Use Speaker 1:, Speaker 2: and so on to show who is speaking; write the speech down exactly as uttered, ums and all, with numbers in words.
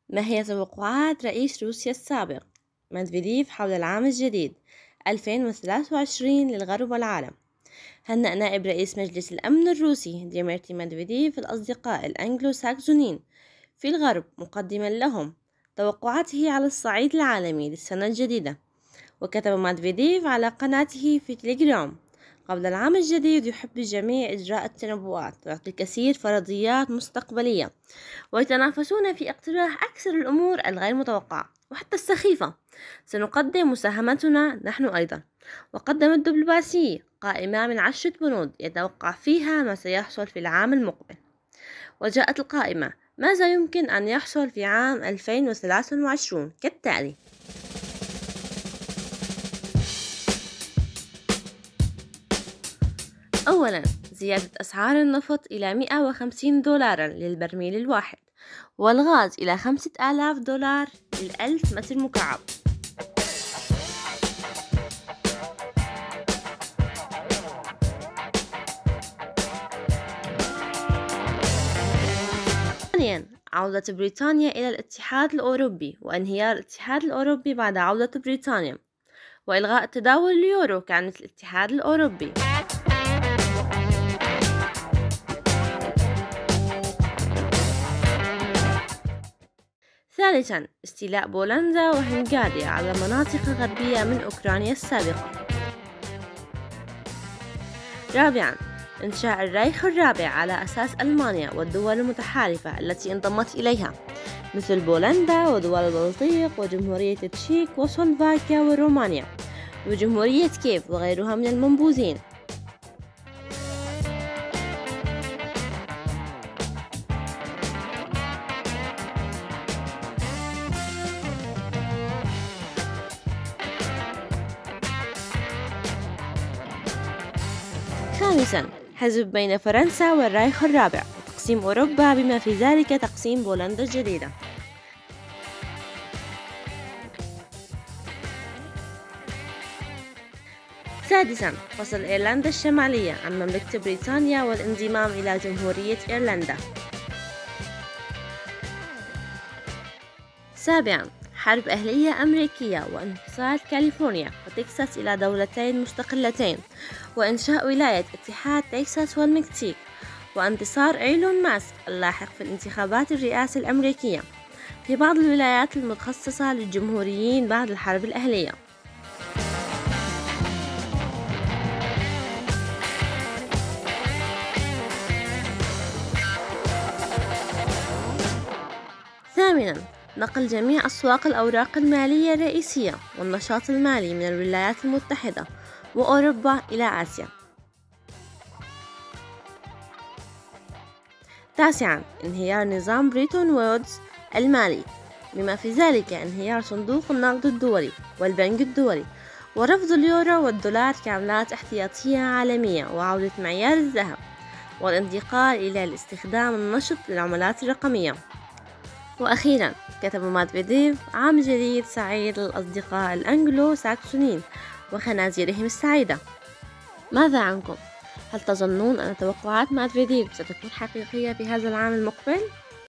Speaker 1: ما هي توقعات رئيس روسيا السابق ميدفيديف حول العام الجديد ألفين وثلاثة وعشرين للغرب والعالم؟ هنأ نائب رئيس مجلس الأمن الروسي ديمتري ميدفيديف الأصدقاء الأنجلو ساكسونيين في الغرب مقدما لهم توقعاته على الصعيد العالمي للسنة الجديدة. وكتب ميدفيديف على قناته في تليجرام: قبل العام الجديد يحب الجميع إجراء التنبؤات ويعطي الكثير فرضيات مستقبلية، ويتنافسون في اقتراح أكثر الأمور الغير متوقعة وحتى السخيفة. سنقدم مساهمتنا نحن أيضا. وقدم الدبلوماسي قائمة من عشرة بنود يتوقع فيها ما سيحصل في العام المقبل. وجاءت القائمة: ماذا يمكن أن يحصل في عام ألفين وثلاثة وعشرين كالتالي: أولا، زيادة أسعار النفط إلى مئة وخمسين دولارا للبرميل الواحد، والغاز إلى خمسة آلاف دولار للألف متر مكعب. ثانيا، عودة بريطانيا إلى الاتحاد الأوروبي وانهيار الاتحاد الأوروبي بعد عودة بريطانيا، وإلغاء تداول اليورو كعنة الاتحاد الأوروبي. ثالثا، استيلاء بولندا وهنغاريا على مناطق غربية من أوكرانيا السابقة. رابعا، إنشاء الريخ الرابع على أساس ألمانيا والدول المتحالفة التي انضمت إليها مثل بولندا ودول البلطيق وجمهورية التشيك وسلوفاكيا ورومانيا وجمهورية كييف وغيرها من المنبوذين. خامسا، حزب بين فرنسا والريخ الرابع وتقسيم أوروبا بما في ذلك تقسيم بولندا الجديدة. سادسا، فصل إيرلندا الشمالية عن مملكة بريطانيا والانضمام إلى جمهورية إيرلندا. سابعا، حرب أهلية أمريكية وانفصال كاليفورنيا وتكساس إلى دولتين مستقلتين، وإنشاء ولاية اتحاد تكساس والمكسيك، وانتصار إيلون ماسك اللاحق في الانتخابات الرئاسة الأمريكية في بعض الولايات المتخصصة للجمهوريين بعد الحرب الأهلية. ثامنا، نقل جميع أسواق الأوراق المالية الرئيسية والنشاط المالي من الولايات المتحدة وأوروبا إلى آسيا. تاسعا، انهيار نظام بريتون وودز المالي بما في ذلك انهيار صندوق النقد الدولي والبنك الدولي ورفض اليورو والدولار كعملات احتياطية عالمية وعودة معيار الذهب والانتقال إلى الاستخدام النشط للعملات الرقمية. وأخيرا، كتب ميدفيديف: عام جديد سعيد للأصدقاء الأنجلو ساكسونيين وخنازيرهم السعيدة. ماذا عنكم؟ هل تظنون أن توقعات ميدفيديف ستكون حقيقية في هذا العام المقبل؟